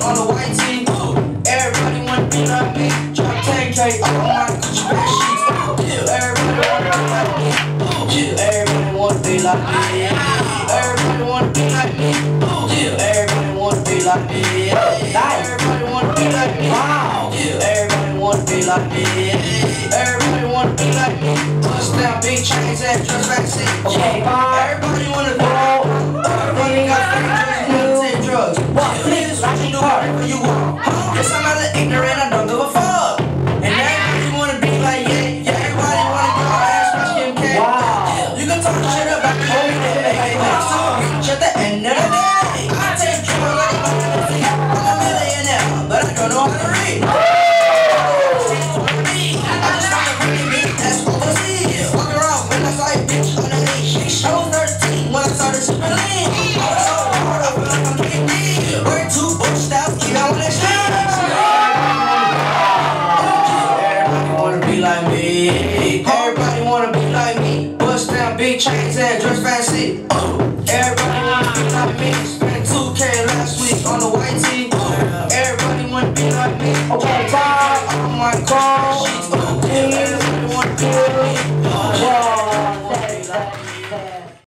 on the white tee. Everybody wanna be like me. Drop 10K on my Gucci bag sheets. Everybody wanna be like me. Everybody wanna be like me. Everybody wanna be like me. Everybody wanna be like me. Everybody wanna be like me. Everybody wanna be like me. Everybody wanna be like me. Bust down big chains and just vaccine. Everybody wanna be like me. Everybody got fake drugs, take drugs. Niggas what you do whatever you want. Guess I'm not ignorant, I don't give a fuck. And everybody wanna be like yeah. Everybody wanna go ass smash Kim K. You can talk shit about me every day, but I'm still rich at the end of the day. I take drugs like I'm a millionaire, but I don't know how to read. I just wanna bring me that's overseas. Walk around when I saw a bitch on the leash. I was 13 when I started sipping lean. I was so hard, I feel like I'm KD. Wearing two bushed out, keep on that shit. Everybody wanna be like me. Everybody wanna be like me. Bust down big chains and dress fancy. Everybody wanna be like me.